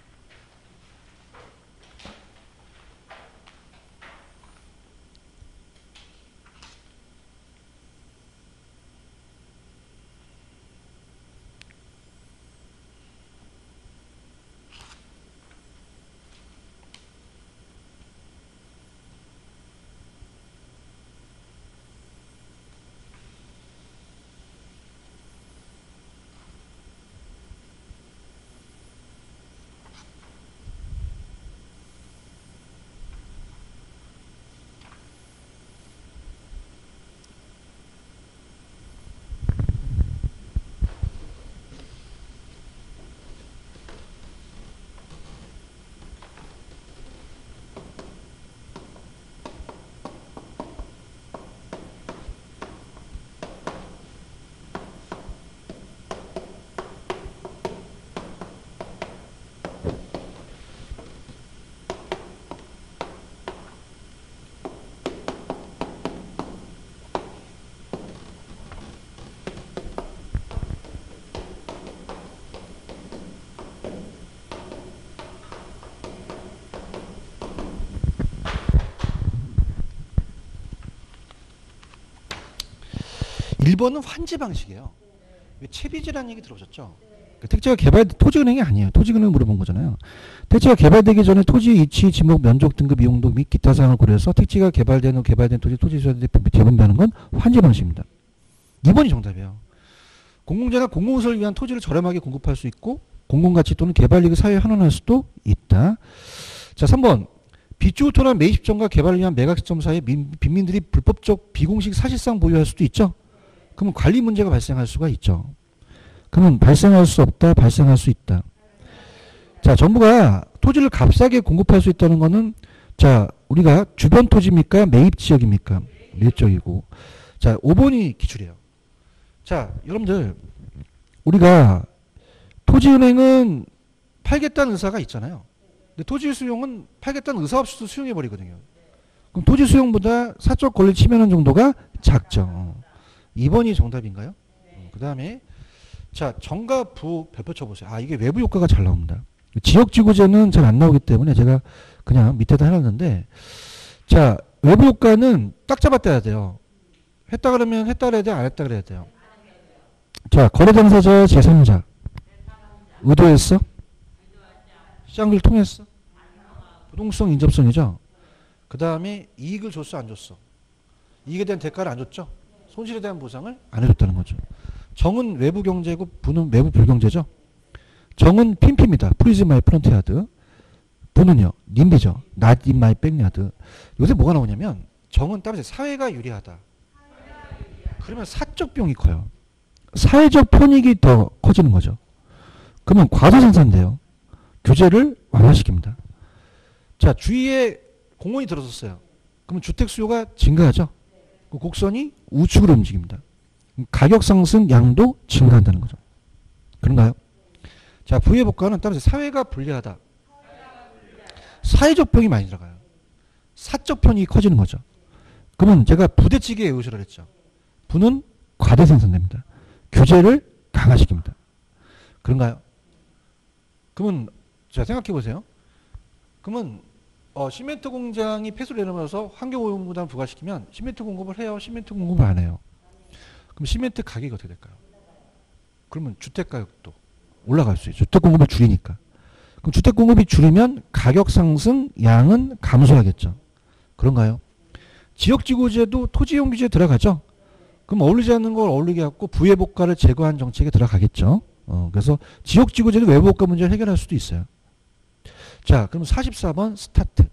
S1: 일 번은 환지 방식이에요. 채비지라는 얘기 들어보셨죠? 그 택지가 개발, 토지은행이 아니에요. 토지은행 물어본 거잖아요. 택지가 개발되기 전에 토지 위치, 지목, 면적, 등급, 이용도 및 기타 사항을 고려해서 택지가 개발된 후 개발된 토지, 토지수요에 재분배하는 건 환지 방식입니다. 이 번이 정답이에요. 공공재나 공공시설을 위한 토지를 저렴하게 공급할 수 있고 공공가치 또는 개발이익을 사회에 환원할 수도 있다. 자, 삼 번. 빚주우토나 매입시점과 개발을 위한 매각시점 사이에 민, 빈민들이 불법적 비공식 사실상 보유할 수도 있죠. 그러면 관리 문제가 발생할 수가 있죠. 그러면 발생할 수 없다, 발생할 수 있다. 자, 정부가 토지를 값싸게 공급할 수 있다는 거는 자, 우리가 주변 토지입니까? 매입 지역입니까? 매입 지역이고. 자, 오 번이 기출이에요. 자, 여러분들 우리가 토지은행은 팔겠다는 의사가 있잖아요. 근데 토지 수용은 팔겠다는 의사 없이도 수용해 버리거든요. 그럼 토지 수용보다 사적 권리 침해하는 정도가 작죠. 이 번이 정답인가요? 어, 그 다음에 자 정과 부 별표 쳐보세요. 아 이게 외부 효과가 잘 나옵니다. 지역지구제는 잘 안 나오기 때문에 제가 그냥 밑에다 해놨는데 자 외부 효과는 딱 잡아떼야 돼요. 했다 그러면 했다 그래야 돼요? 안 했다 그래야 돼요? 자 거래 당사자 제삼자 의도했어? 시장을 통했어? 부동성 인접성이죠. 그 다음에 이익을 줬어 안 줬어? 이익에 대한 대가를 안 줬죠? 손실에 대한 보상을 안 해줬다는 거죠. 정은 외부 경제고 부는 외부 불경제죠. 정은 핀피입니다. 프리즈 마이 프런트 야드. 부는요. 님비죠. not in my backyard. 요새 뭐가 나오냐면 정은 따라서 사회가 유리하다. 그러면 사적 비용이 커요. 사회적 편익이 더 커지는 거죠. 그러면 과도생산돼요. 규제를 완화시킵니다. 자 주위에 공원이 들어섰어요. 그러면 주택 수요가 증가하죠. 그 곡선이 우측으로 움직입니다. 가격 상승 양도 증가한다는 거죠. 그런가요? 자 부의 복과는 따라서 사회가 불리하다. 사회적 편이 많이 들어가요. 사적 편이 커지는 거죠. 그러면 제가 부대찌개 의우시라 했죠. 부는 과대 생산됩니다. 규제를 강화시킵니다. 그런가요? 그러면 자 생각해 보세요. 그러면 어, 시멘트 공장이 폐수를 내놓으면서 환경오염부담을 부과시키면 시멘트 공급을 해요? 시멘트 공급을 안 해요? 그럼 시멘트 가격이 어떻게 될까요? 그러면 주택 가격도 올라갈 수 있어요. 주택 공급을 줄이니까. 그럼 주택 공급이 줄이면 가격 상승, 양은 감소하겠죠. 그런가요? 지역지구제도 토지이용 규제에 들어가죠. 그럼 어울리지 않는 걸 어울리게 하고 부의복가를 제거한 정책에 들어가겠죠. 어, 그래서 지역지구제도 외부복가 문제를 해결할 수도 있어요. 자, 그럼 사십사 번 스타트.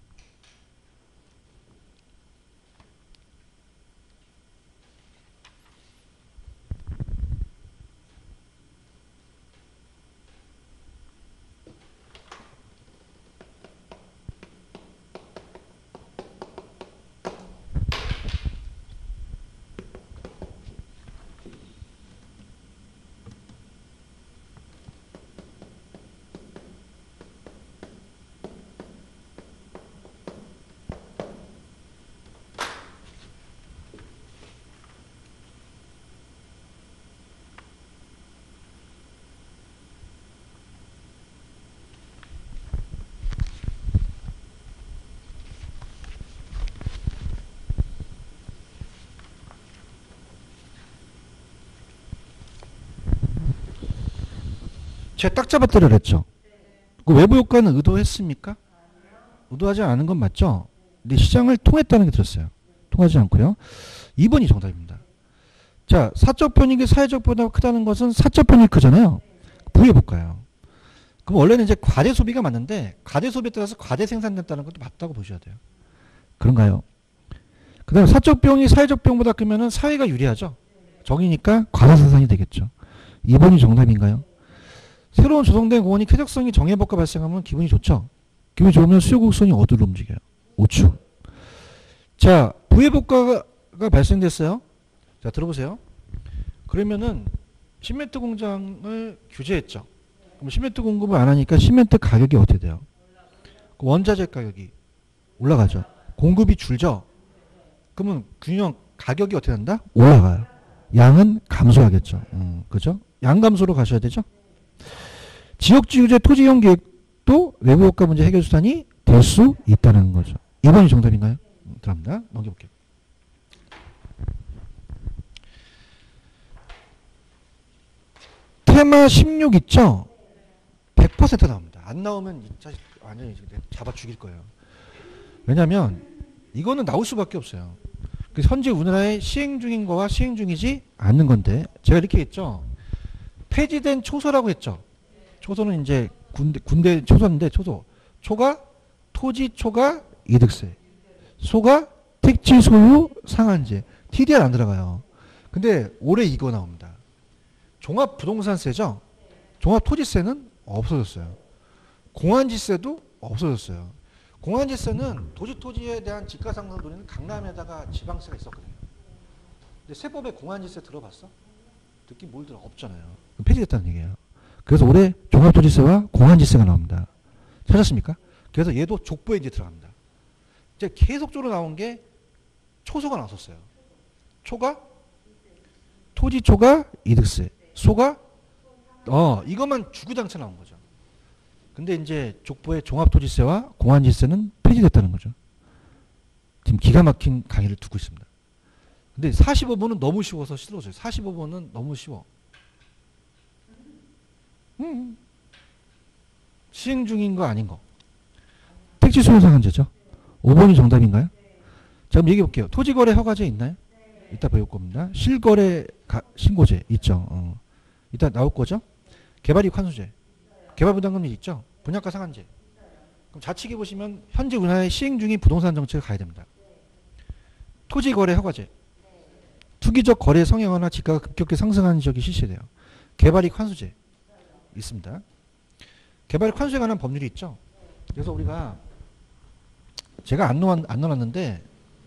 S1: 제가 딱 잡았다고 그랬죠. 그 외부 효과는 의도했습니까? 의도하지 않은 건 맞죠? 근데 시장을 통했다는 게 들었어요. 통하지 않고요. 이 번이 정답입니다. 자, 사적 편익이 사회적 보다 크다는 것은 사적 편익이 크잖아요. 부해볼까요? 그럼 원래는 이제 과대 소비가 맞는데 과대 소비에 따라서 과대 생산됐다는 것도 맞다고 보셔야 돼요. 그런가요? 그 다음에 사적 비용이 사회적 비용보다 크면은 사회가 유리하죠. 적이니까 과다 생산이 되겠죠. 이 번이 정답인가요? 새로운 조성된 공원이 쾌적성이 정해법과 발생하면 기분이 좋죠. 기분이 좋으면 수요 곡선이 어디로 움직여요? 우측. 자, 부해복과가 발생됐어요. 자, 들어보세요. 그러면은 시멘트 공장을 규제했죠. 그럼 시멘트 공급을 안 하니까 시멘트 가격이 어떻게 돼요? 원자재 가격이 올라가죠. 공급이 줄죠. 그러면 균형 가격이 어떻게 된다? 올라가요. 양은 감소하겠죠. 음, 그죠? 양 감소로 가셔야 되죠. 지역주유제 토지이용 계획도 외부 효과 문제 해결 수단이 될 수 있다는 거죠. 이 번이 정답인가요? 들어갑니다. 넘겨볼게요. 테마 십육 있죠? 백 퍼센트 나옵니다. 안 나오면 이 자식 완전히 잡아 죽일 거예요. 왜냐면 이거는 나올 수밖에 없어요. 그래서 현재 우리나라에 시행 중인 거와 시행 중이지 않는 건데 제가 이렇게 했죠. 폐지된 초소라고 했죠. 초소는 이제 군대, 군대 초소인데 초소. 초가 토지 초과 이득세. 소가 택지 소유 상한제. 티디알 안 들어가요. 근데 올해 이거 나옵니다. 종합부동산세죠. 종합토지세는 없어졌어요. 공환지세도 없어졌어요. 공환지세는 도시토지에 대한 집가상승 노리는 강남에다가 지방세가 있었거든요. 근데 세법에 공환지세 들어봤어? 듣긴 뭘 들어? 없잖아요. 폐지됐다는 얘기예요. 그래서 올해 종합토지세와 공환지세가 나옵니다. 찾았습니까? 그래서 얘도 족보에 이제 들어갑니다. 이제 계속적으로 나온 게 초소가 나왔었어요. 초가 토지초가 이득세. 소가 어 이것만 주구장창 나온 거죠. 근데 이제 족보에 종합토지세와 공환지세는 폐지됐다는 거죠. 지금 기가 막힌 강의를 두고 있습니다. 근데 사십오 번은 너무 쉬워서 싫어져요. 사십오 번은 너무 쉬워. 음. 시행 중인 거 아닌 거. 택지 소유 상한제죠. 오 번이 정답인가요? 자, 그럼 얘기해 볼게요. 토지거래 허가제 있나요? 이따 배울 겁니다. 실거래 가, 신고제 있죠. 어. 이따 나올 거죠. 개발이익 환수제. 개발부담금리 있죠. 분양가 상한제. 그럼 좌측에 보시면 현재 우리나라에 시행 중인 부동산 정책을 가야 됩니다. 토지거래 허가제. 투기적 거래 성행화나 지가가 급격히 상승하는 지역이 실시돼요. 개발이익 환수제 있습니다. 개발이익 환수에 관한 법률이 있죠. 그래서 우리가 제가 안, 넣었, 안 넣어놨는데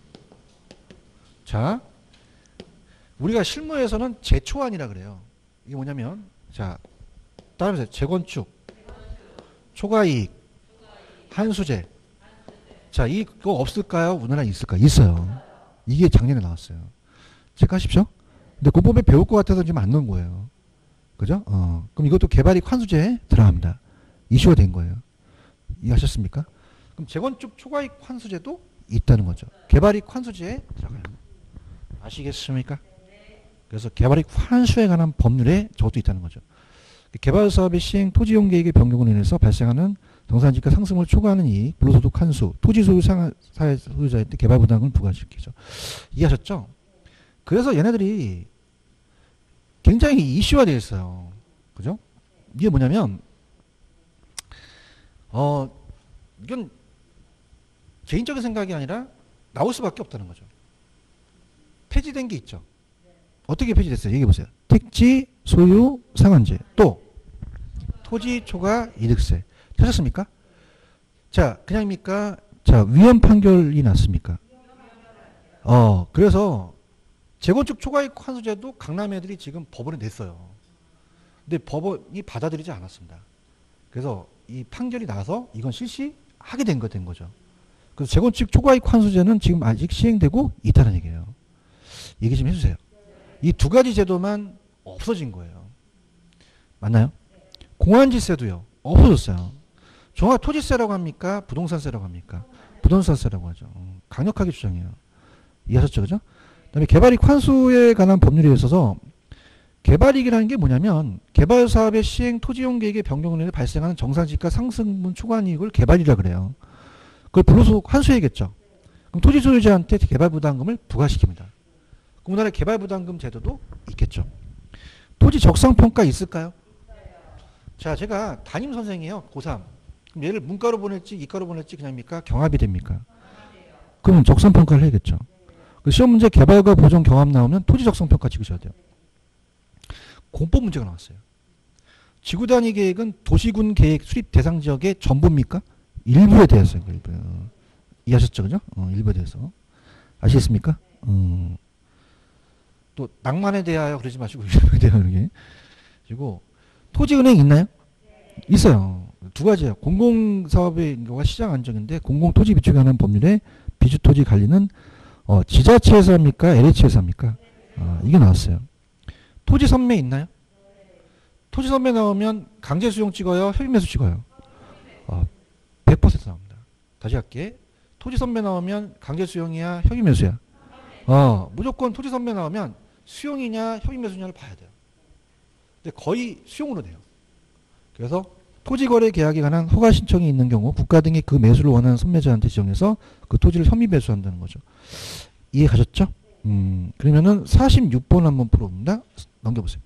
S1: 자 우리가 실무에서는 재초안이라 그래요. 이게 뭐냐면 자 따라해보세요. 재건축, 초과이익, 환수제. 자 이거 없을까요? 우리나라에 있을까요? 있어요. 이게 작년에 나왔어요. 체크하십시오. 근데 그법에 배울 것 같아서 지금 안 넣은 거예요. 그죠? 어. 그럼 이것도 개발이익 환수제에 들어갑니다. 이슈가 된 거예요. 이해하셨습니까? 그럼 재건축 초과이익 환수제도 있다는 거죠. 개발이익 환수제에 들어가요. 아시겠습니까? 그래서 개발이익 환수에 관한 법률에 저것도 있다는 거죠. 개발사업의 시행 토지이용 계획의 변경으로 인해서 발생하는 동산지가 상승을 초과하는 이익, 불로소득 환수, 토지 소유 상하, 사회 소유자한테 개발 부담금을 부과시키죠. 이해하셨죠? 그래서 얘네들이 굉장히 이슈화 되어 있어요. 그죠? 이게 뭐냐면, 어, 이건 개인적인 생각이 아니라 나올 수밖에 없다는 거죠. 폐지된 게 있죠. 어떻게 폐지됐어요? 얘기해 보세요. 택지, 소유, 상한제, 또 토지 초과 이득세. 하셨습니까? 자, 그냥입니까? 자, 위헌 판결이 났습니까? 어, 그래서 재건축 초과이익 환수제도 강남 애들이 지금 법원에 냈어요. 근데 법원이 받아들이지 않았습니다. 그래서 이 판결이 나서 이건 실시하게 된 거 된 거죠. 그래서 재건축 초과이익 환수제는 지금 아직 시행되고 있다는 얘기예요. 얘기 좀 해주세요. 이 두 가지 제도만 없어진 거예요. 맞나요? 공환지세도요. 없어졌어요. 종합토지세라고 합니까? 부동산세라고 합니까? 부동산세라고 하죠. 강력하게 주장해요. 이해하셨죠? 그죠? 그 다음에 개발이익 환수에 관한 법률에 있어서 개발이익이라는 게 뭐냐면 개발사업의 시행 토지용 계획의 변경으로 인해 발생하는 정상지가 상승분 초과이익을 개발이라 그래요. 그걸 불로소 환수해야겠죠. 그럼 토지 소유자한테 개발부담금을 부과시킵니다. 우리나라에 개발부담금 제도도 있겠죠. 토지 적성평가 있을까요? 자, 제가 담임선생이에요. 고삼. 그럼 얘를 문과로 보낼지 이과로 보낼지 그냥입니까? 경합이 됩니까? 그러면 적성평가를 해야겠죠. 시험 문제 개발과 보존 경합 나오면 토지 적성평가 찍으셔야 돼요. 공법 문제가 나왔어요. 지구 단위 계획은 도시군 계획 수립 대상 지역의 전부입니까? 일부에 대해서요. 일부. 이해하셨죠? 그죠? 어, 일부에 대해서. 아시겠습니까? 음. 또 낭만에 대하여 그러지 마시고 일부에 대하여 이렇게. 그리고 토지은행 있나요? 있어요. 두 가지예요. 공공사업의 경우가 시장 안정인데 공공토지 비축에 관한 법률에 비주토지 관리는 어, 지자체에서 합니까? 엘에이치에서 합니까? 어, 이게 나왔어요. 토지 선매 있나요? 토지 선매 나오면 강제 수용 찍어요? 협의 매수 찍어요? 어, 백 퍼센트 나옵니다. 다시 할게. 토지 선매 나오면 강제 수용이야? 협의 매수야? 어, 무조건 토지 선매 나오면 수용이냐 협의 매수냐를 봐야 돼요. 근데 거의 수용으로 돼요. 그래서 토지거래 계약에 관한 허가 신청이 있는 경우 국가 등이 그 매수를 원하는 선매자한테 지정해서 그 토지를 협의 매수한다는 거죠. 이해 가셨죠? 음, 그러면은 사십육 번 한번 풀어봅니다. 넘겨보세요.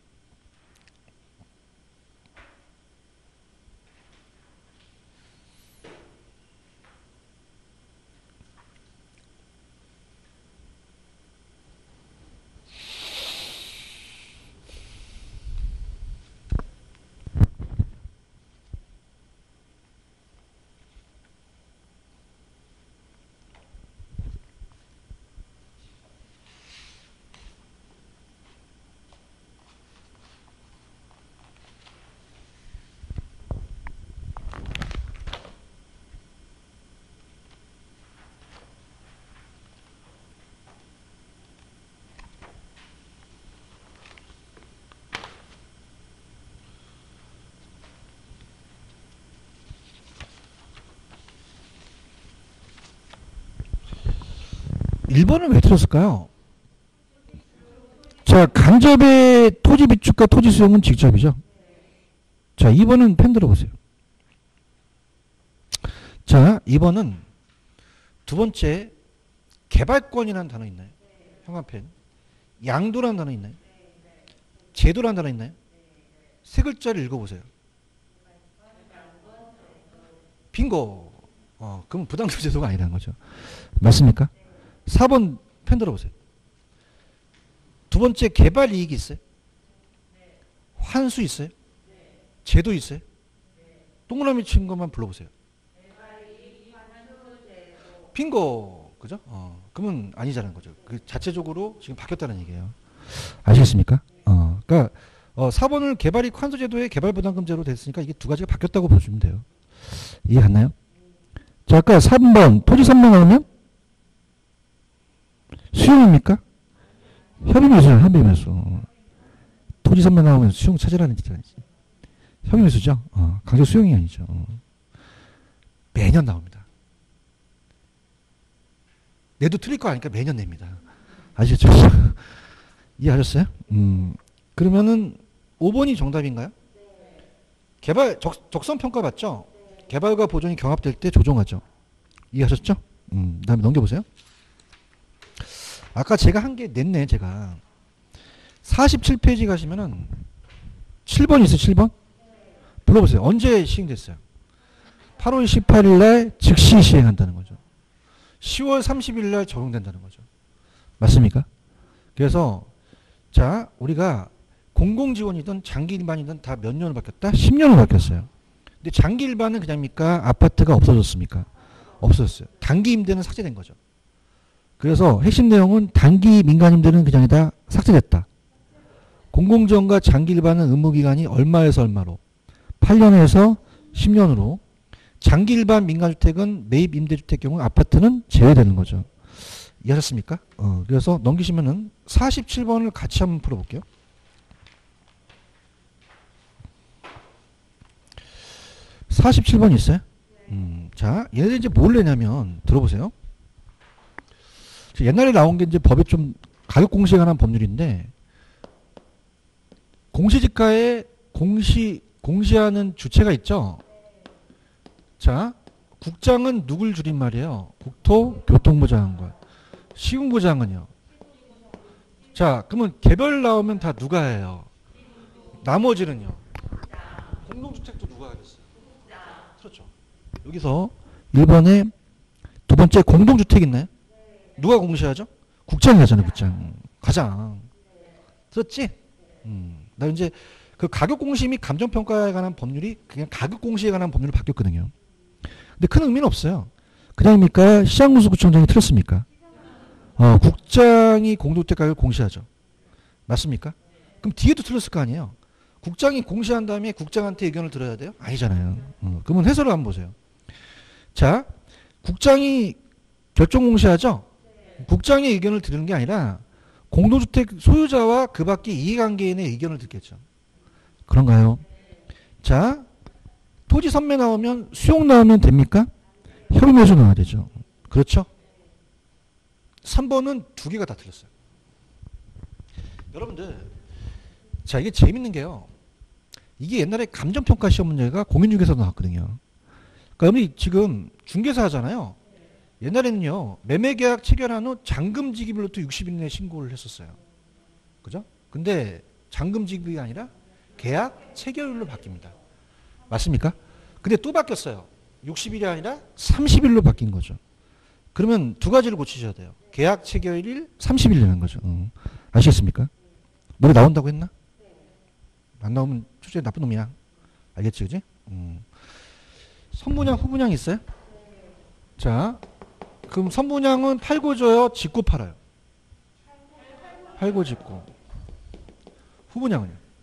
S1: 일 번은 왜 틀었을까요? 자, 간접의 토지 비축과 토지 수용은 직접이죠. 자, 이 번은 펜 들어보세요. 자, 이 번은 두 번째 개발권이라는 단어 있나요? 형광펜. 양도라는 단어 있나요? 제도라는 단어 있나요? 세 글자를 읽어보세요. 빙고. 어, 그럼 부담금 제도가 아니라는 거죠. 맞습니까? 사 번 펜 들어보세요. 두 번째 개발 이익이 있어요? 환수 있어요? 제도 있어요? 동그라미 친 것만 불러보세요. 빙고. 그죠? 어, 그러면 아니자는 거죠. 그 자체적으로 지금 바뀌었다는 얘기예요. 아시겠습니까? 어, 그러니까 어, 사 번을 개발이익 환수 제도에 개발부담금제로 됐으니까 이게 두 가지가 바뀌었다고 보시면 돼요. 이해 갔나요? 자, 아까 삼 번 토지 선명 하면 수용입니까? 협의 매수는 협의 매수. 토지 선매 나오면 수용 찾으라는 짓이지. 협의 매수죠. 어, 강제 수용이 아니죠. 어. 매년 나옵니다. 내도 틀릴 거 아니까 매년 냅니다. 아시겠죠? 이해하셨어요? 음, 그러면은 오 번이 정답인가요? 개발 적, 적성평가 맞죠? 개발과 보존이 경합될 때 조정하죠. 이해하셨죠? 음, 다음에 넘겨보세요. 아까 제가 한 게 냈네, 제가. 사십칠 페이지 가시면은 칠 번 있어요, 칠 번? 불러보세요. 언제 시행됐어요? 팔월 십팔일 날 즉시 시행한다는 거죠. 시월 삼십일 날 적용된다는 거죠. 맞습니까? 그래서 자, 우리가 공공지원이든 장기 일반이든 다 몇 년을 바뀌었다? 십 년을 바뀌었어요. 근데 장기 일반은 그냥입니까? 아파트가 없어졌습니까? 없어졌어요. 단기 임대는 삭제된 거죠. 그래서 핵심 내용은 단기 민간 임대는 그냥 다 삭제됐다. 공공지원과 장기 일반은 의무기간이 얼마에서 얼마로? 팔 년에서 십 년으로. 장기 일반 민간주택은 매입 임대주택 경우 아파트는 제외되는 거죠. 이해하셨습니까? 어, 그래서 넘기시면은 사십칠 번을 같이 한번 풀어볼게요. 사십칠 번 있어요? 음, 자, 얘네들 이제 뭘 내냐면, 들어보세요. 옛날에 나온 게 이제 법에 좀 가격 공시에 관한 법률인데, 공시지가에 공시, 공시하는 주체가 있죠? 자, 국장은 누굴 줄임말이에요? 국토교통부 장관. 시군구 장관이요. 자, 그러면 개별 나오면 다 누가 해요? 나머지는요? 공동주택도 누가 하겠어요? 그렇죠. 여기서 일 번에 두 번째 공동주택 있나요? 누가 공시하죠? 국장이 하잖아요, 국장. 가장. 들었지? 음. 나 이제 그 가격 공시 및 감정평가에 관한 법률이 그냥 가격 공시에 관한 법률로 바뀌었거든요. 근데 큰 의미는 없어요. 그냥입니까? 시장군수구청장이 틀렸습니까? 어, 국장이 공동주택 가격을 공시하죠. 맞습니까? 그럼 뒤에도 틀렸을 거 아니에요? 국장이 공시한 다음에 국장한테 의견을 들어야 돼요? 아니잖아요. 어, 그러면 해설을 한번 보세요. 자, 국장이 결정 공시하죠? 국장의 의견을 들은 게 아니라 공동주택 소유자와 그 밖의 이해관계인의 의견을 듣겠죠. 그런가요? 자, 토지 선매 나오면 수용 나오면 됩니까? 협의매수 나와야 되죠. 그렇죠? 삼 번은 두 개가 다 틀렸어요. 여러분들, 자, 이게 재밌는 게요. 이게 옛날에 감정평가 시험 문제가 공인중개사도 나왔거든요. 그러니까 여러분이 지금 중개사 하잖아요. 옛날에는요, 매매계약 체결한 후 잔금지급일로부터 육십 일 내에 신고를 했었어요. 그죠? 근데 잔금지급이 아니라 계약 체결일로 바뀝니다. 맞습니까? 근데 또 바뀌었어요. 육십 일이 아니라 삼십 일로 바뀐 거죠. 그러면 두 가지를 고치셔야 돼요. 계약 체결일 삼십 일이라는 거죠. 어. 아시겠습니까? 노래 나온다고 했나? 안 나오면 출제 나쁜 놈이야. 알겠지, 그지? 음. 선분양, 후분양 있어요? 자, 그럼 선분양은 팔고 줘요? 짓고 팔아요? 팔고 짓고. 후분양은요?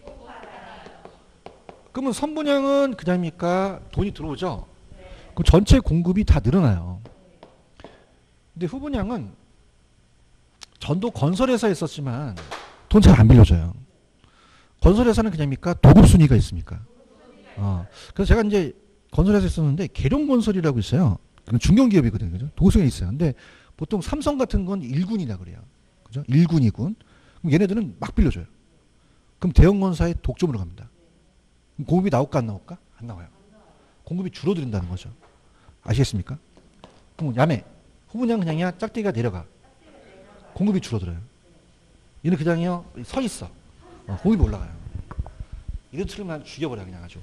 S1: 그러면 선분양은 그냥입니까? 돈이 들어오죠? 그럼 전체 공급이 다 늘어나요. 근데 후분양은 전도 건설회사에 있었지만 돈 잘 안 빌려줘요. 건설회사는 그냥입니까? 도급순위가 있습니까? 어. 그래서 제가 이제 건설회사에 있었는데 계룡건설이라고 있어요. 그건 중견기업이거든요. 그죠? 도급순위에 있어요. 근데 보통 삼성 같은 건 일 군이라 그래요. 그죠? 일 군, 이 군. 그럼 얘네들은 막 빌려줘요. 그럼 대형건사의 독점으로 갑니다. 그럼 공급이 나올까 안 나올까? 안 나와요. 공급이 줄어든다는 거죠. 아시겠습니까? 그럼 야매. 후분양 그냥이야 짝대기가 내려가. 공급이 줄어들어요. 얘는 그냥이요 서 있어. 어, 공급이 올라가요. 이런 틀면 죽여버려 그냥 아주.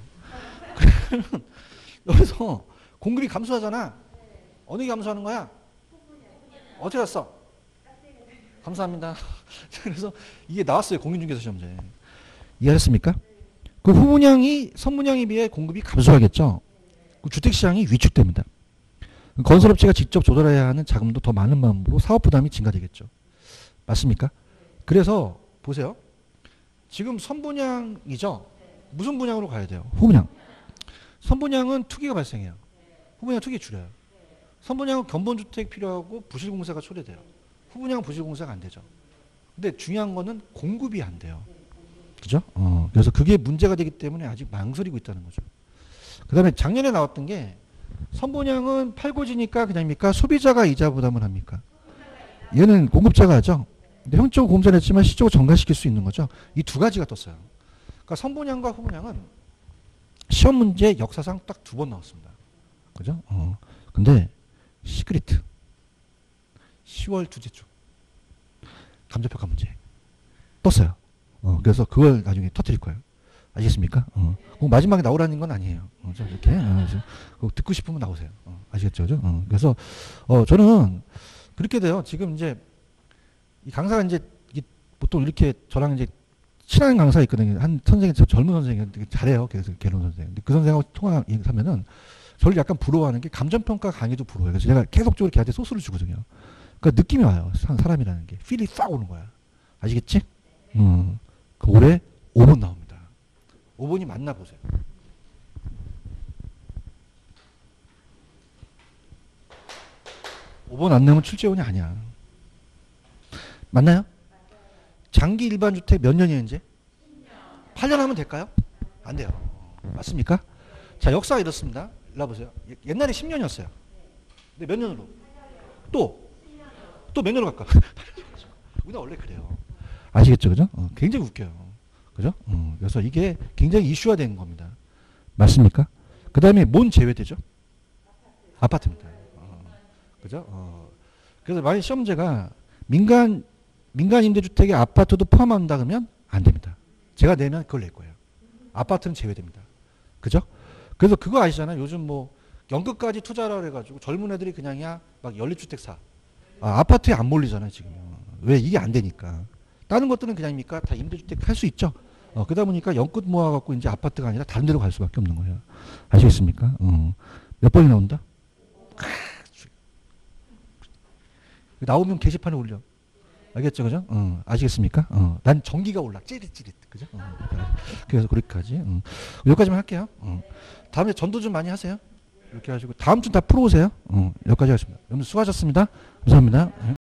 S1: 여기서 공급이 감소하잖아. 어느 게 감소하는 거야? 어떻게 갔어? 감사합니다. 그래서 이게 나왔어요. 공인중개사 시험제. 이해하셨습니까? 그 후분양이 선분양에 비해 공급이 감소하겠죠. 그 주택시장이 위축됩니다. 건설업체가 직접 조달해야 하는 자금도 더 많은 마음으로 사업부담이 증가되겠죠. 맞습니까? 그래서 보세요. 지금 선분양이죠. 무슨 분양으로 가야 돼요? 후분양. 선분양은 투기가 발생해요. 후분양 투기 줄여요. 선분양은 견본주택 필요하고 부실공사가 초래돼요. 후분양은 부실공사가 안 되죠. 근데 중요한 거는 공급이 안 돼요. 그죠? 어, 그래서 그게 문제가 되기 때문에 아직 망설이고 있다는 거죠. 그 다음에 작년에 나왔던 게 선분양은 팔고 지니까 그냥입니까? 소비자가 이자 부담을 합니까? 얘는 공급자가 하죠. 근데 형적으로 공급자는 했지만 시적으로 전가시킬 수 있는 거죠. 이 두 가지가 떴어요. 그러니까 선분양과 후분양은 시험 문제 역사상 딱 두 번 나왔습니다. 그죠? 어. 근데 시크릿 시월 두째 주 감정평가 문제 떴어요. 어, 그래서 그걸 나중에 터뜨릴 거예요. 아시겠습니까? 어. 꼭 마지막에 나오라는 건 아니에요. 어, 좀 이렇게 어, 좀, 꼭 듣고 싶으면 나오세요. 어, 아시겠죠? 그죠? 어. 그래서 어, 저는 그렇게 돼요. 지금 이제 이 강사가 이제 이 보통 이렇게 저랑 이제 친한 강사 있거든요. 한 선생님, 저 젊은 선생님 되게 잘해요. 그래서 개론 선생님. 근데 그 선생하고 통화하면은 저를 약간 부러워하는 게 감정평가 강의도 부러워요. 그래서 제가 계속적으로 걔한테 소스를 주거든요. 그러니까 느낌이 와요. 사, 사람이라는 게. 필이 싹 오는 거야. 아시겠지? 음. 그 올해 오 번 나옵니다. 오 번이 맞나 보세요. 오 번 안 내면 출제원이 아니야. 맞나요? 장기 일반 주택 몇 년이에요, 이제? 팔 년 하면 될까요? 안 돼요. 맞습니까? 자, 역사가 이렇습니다. 일로 보세요. 옛날에 십 년이었어요. 근데 몇 년으로? 또? 또 몇 년으로 갈까? 우리가 원래 그래요. 아시겠죠? 그죠? 어, 굉장히 웃겨요. 그죠? 어, 그래서 이게 굉장히 이슈화 된 겁니다. 맞습니까? 그 다음에 뭔 제외되죠? 아파트입니다. 어, 그죠? 어, 그래서 만약 시험제가 민간, 민간 임대주택에 아파트도 포함한다 그러면 안 됩니다. 제가 내면 그걸 낼 거예요. 아파트는 제외됩니다. 그죠? 그래서 그거 아시잖아요. 요즘 뭐 연극까지 투자를 해가지고 젊은 애들이 그냥이야 막 연립주택 사. 아, 아파트에 안 몰리잖아요 지금. 왜? 이게 안 되니까. 다른 것들은 그냥입니까? 다 임대주택 할 수 있죠. 어, 그러다 보니까 연끝 모아갖고 이제 아파트가 아니라 다른 데로 갈 수밖에 없는 거예요. 아시겠습니까? 어. 몇 번이 나온다? 나오면 게시판에 올려. 알겠죠, 그죠? 어, 아시겠습니까? 어, 난 전기가 올라. 찌릿찌릿. 그죠? 어, 그래서 그렇게까지. 어. 여기까지만 할게요. 어. 다음에 전도 좀 많이 하세요. 이렇게 하시고. 다음 주 다 풀어오세요. 어, 여기까지 하겠습니다. 여러분 수고하셨습니다. 감사합니다.